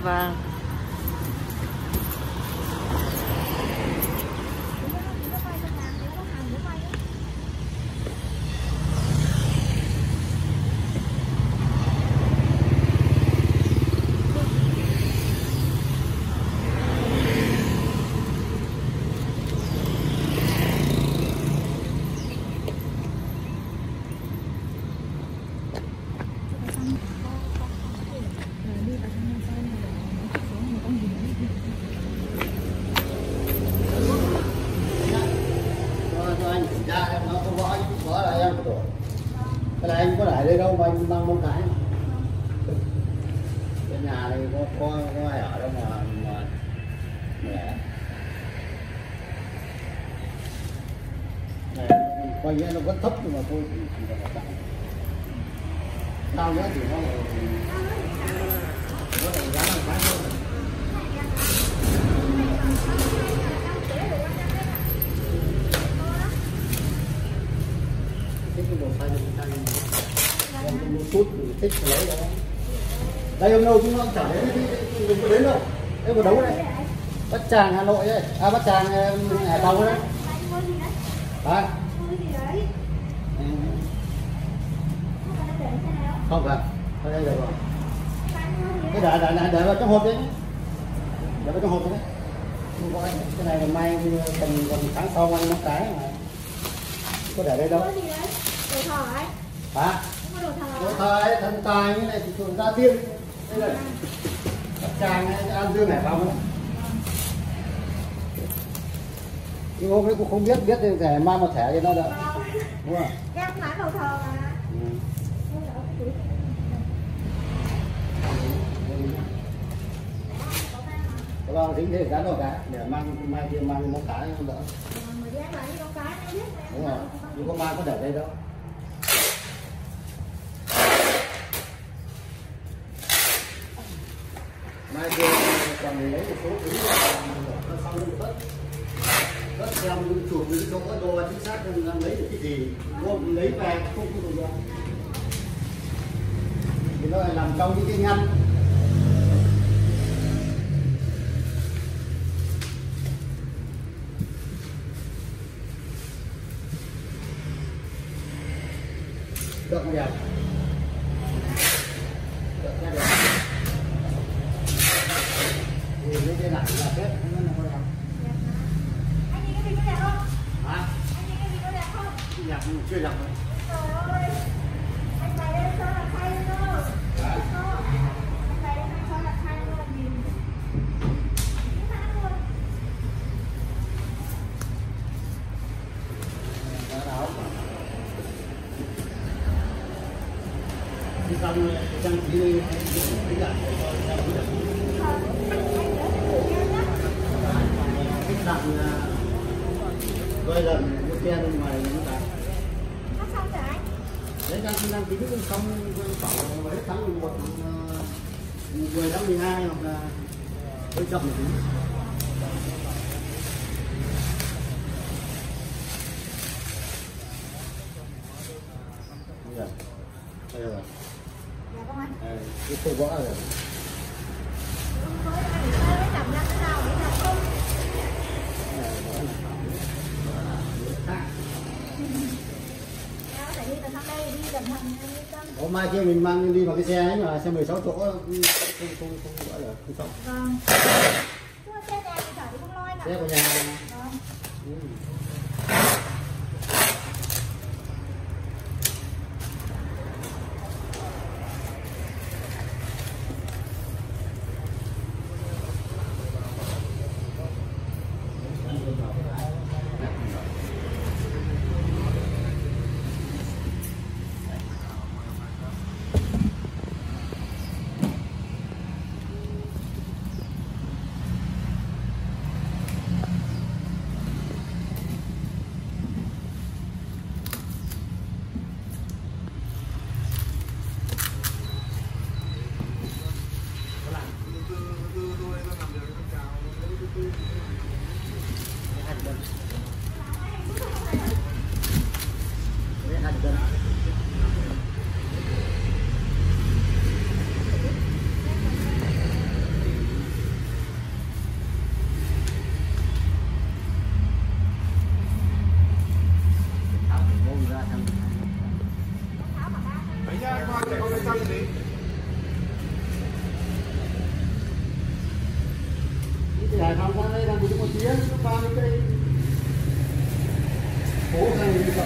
Vâng. Cái này anh có để đây đâu mà anh mang mông cái. Cái nhà này có ai ở đâu mà để. Này, coi như nó vẫn thấp nhưng mà tôi chỉ là tặng. Sao nữa thì nó là giá là bán hơn. Thích cái đồ xanh em một chút thì thích lấy đó. Đây hôm đâu chúng nó chẳng đến có đến đâu. Đây một đấu này. Bát Tràng Hà Nội đấy. À Bát Tràng Hải Phòng đấy. Đấy. Không cần. Ở đây được rồi. Cái để vào trong hộp đấy. Để vào trong hộp đấy. Không có anh. Cái này là mai cần tháng sau anh móc cái mà. Có để đây đâu. Đồ thờ ấy. Hả? Đồ thờ ấy, thần tài như này thì thường ra tiên. Đây này. Bát Tràng An Dương Hải Phòng. Nhưng hôm ấy cũng không biết thì để mang một thẻ cho nó đỡ. Đúng không? Em bán đồ thờ mà. Vâng, tính thế dán vào cái để mai kia mang một cái không đỡ. Đúng rồi, nhưng có mang có để đây đâu. Mai kia còn lấy một số thứ nó xong rồi tất xem chụp những chỗ có đồ chính xác đang lấy được cái gì, luôn lấy về không có đồ đâu. Thì nó lại nằm trong những cái ngăn. Được không nhỉ? Được nha, được. Thì mấy cái này là hết, nó là có đẹp. Anh nhìn cái gì có đẹp không? Hả? Anh nhìn cái gì có đẹp không? Đẹp nhưng chưa đẹp rồi. Trời ơi, anh bày lên cho là thay cơ. Anh bày lên cho là thay cơ, nhìn. Cái khác luôn. Đó áo. Trong trang trí đây cái dạng trang trí được. Cái dạng đôi lần cái xe bên ngoài nó tại. Nó xong rồi anh. Đấy đang tính xong khoảng mấy tháng 11 10 tháng 12 hoặc là hơi chậm một tí. Đây rồi. Dạ không anh? Cái khô vỡ rồi. Với anh sẽ cảm nhận thế nào để làm không? Phải đi từ sang đây đi cẩn thận anh yên tâm. Hôm mai kia mình mang đi vào cái xe ấy mà xe 16 chỗ không gọi là không trọng. Vâng. Chứ xe nhà thì chở thì không lo nào. Xe của nhà. Vâng. đi đi.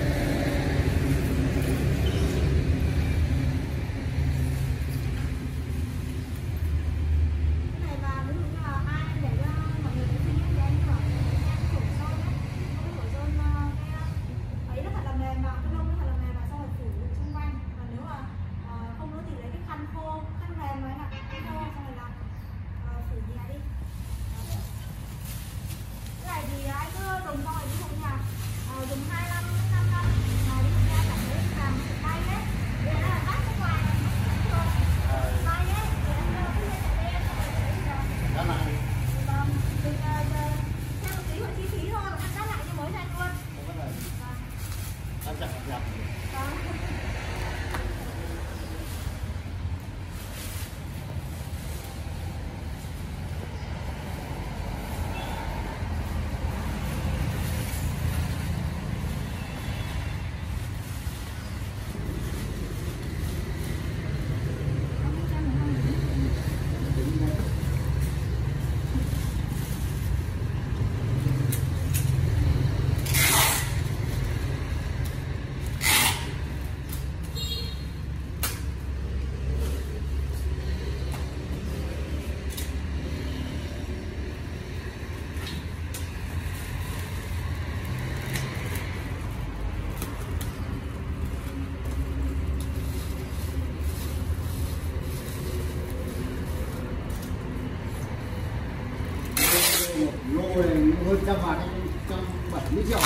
Lô này hơn trăm vạn, 170 triệu.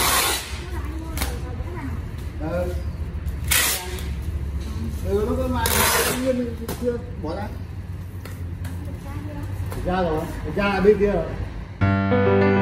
Lúc cơ mà tự nhiên chưa bỏ ra. Ra rồi, ra ở bên kia rồi.